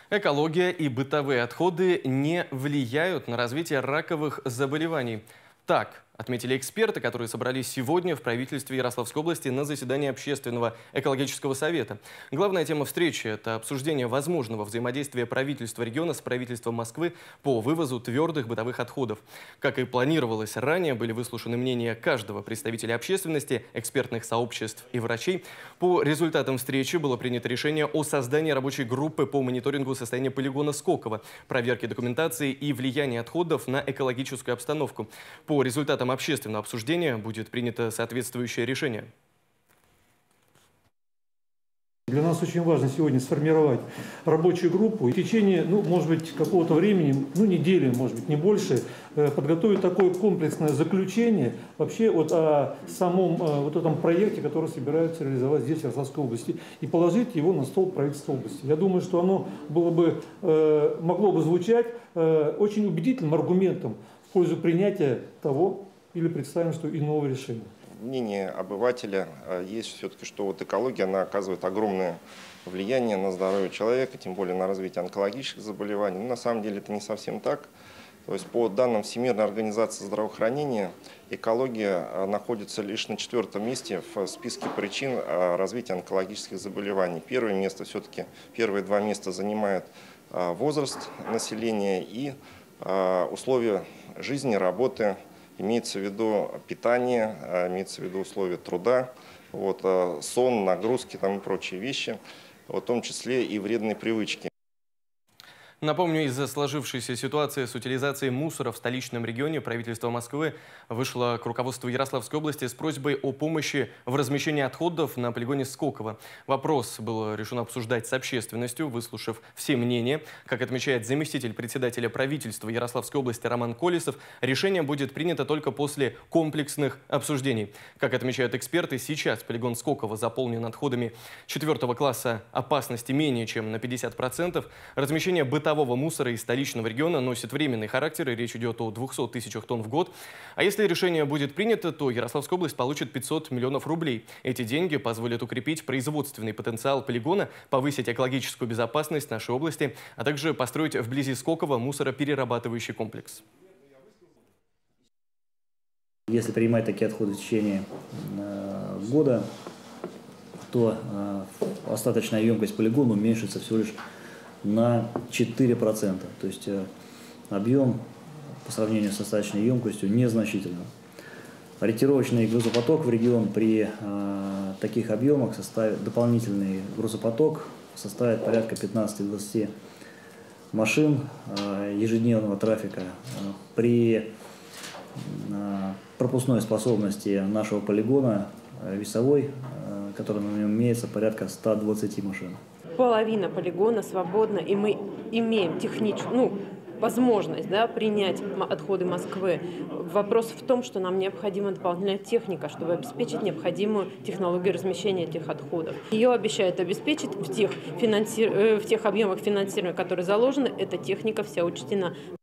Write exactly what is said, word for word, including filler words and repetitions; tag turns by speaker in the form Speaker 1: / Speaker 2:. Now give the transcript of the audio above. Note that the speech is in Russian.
Speaker 1: Экология и бытовые отходы не влияют на развитие раковых заболеваний. Так отметили эксперты, которые собрались сегодня в правительстве Ярославской области на заседании Общественного экологического совета. Главная тема встречи – это обсуждение возможного взаимодействия правительства региона с правительством Москвы по вывозу твердых бытовых отходов. Как и планировалось ранее, были выслушаны мнения каждого представителя общественности, экспертных сообществ и врачей. По результатам встречи было принято решение о создании рабочей группы по мониторингу состояния полигона Скоково, проверке документации и влияния отходов на экологическую обстановку. По результатам общественного обсуждения будет принято соответствующее решение.
Speaker 2: Для нас очень важно сегодня сформировать рабочую группу и в течение, ну, может быть, какого-то времени, ну, недели, может быть, не больше, подготовить такое комплексное заключение вообще вот о самом вот этом проекте, который собираются реализовать здесь, в Ярославской области, и положить его на стол правительства области. Я думаю, что оно было бы, могло бы звучать очень убедительным аргументом в пользу принятия того или представим, что иного решения.
Speaker 3: Мнение обывателя есть все-таки, что вот экология, она оказывает огромное влияние на здоровье человека, тем более на развитие онкологических заболеваний. Но на самом деле это не совсем так. То есть по данным Всемирной организации здравоохранения, экология находится лишь на четвертом месте в списке причин развития онкологических заболеваний. Первое место все-таки, первые два места занимают возраст населения и условия жизни, работы. Имеется в виду питание, имеется в виду условия труда, вот, сон, нагрузки там и прочие вещи, в том числе и вредные привычки.
Speaker 1: Напомню, из-за сложившейся ситуации с утилизацией мусора в столичном регионе правительство Москвы вышло к руководству Ярославской области с просьбой о помощи в размещении отходов на полигоне Скоково. Вопрос было решено обсуждать с общественностью, выслушав все мнения. Как отмечает заместитель председателя правительства Ярославской области Роман Колесов, решение будет принято только после комплексных обсуждений. Как отмечают эксперты, сейчас полигон Скоково заполнен отходами четвертого класса опасности менее чем на пятьдесят процентов. Размещение бытового мусора из столичного региона носит временный характер, и речь идет о двухстах тысячах тонн в год. А если решение будет принято, то Ярославская область получит пятьсот миллионов рублей. Эти деньги позволят укрепить производственный потенциал полигона, повысить экологическую безопасность нашей области, а также построить вблизи Скоково мусороперерабатывающий комплекс.
Speaker 4: Если принимать такие отходы в течение э, года, то э, остаточная емкость полигона уменьшится всего лишь на четыре процента. То есть э, объем по сравнению с остаточной емкостью незначительно. Ориентировочный грузопоток в регион при э, таких объемах составит, дополнительный грузопоток составит порядка пятнадцати-двадцати машин э, ежедневного трафика. Э, при э, пропускной способности нашего полигона э, весовой, э, который на нем имеется, порядка ста двадцати машин.
Speaker 5: Половина полигона свободна, и мы имеем техническую, ну, возможность, да, принять отходы Москвы. Вопрос в том, что нам необходима дополнительная техника, чтобы обеспечить необходимую технологию размещения этих отходов. Ее обещают обеспечить в тех, финанси... в тех объемах финансирования, которые заложены, эта техника вся учтена.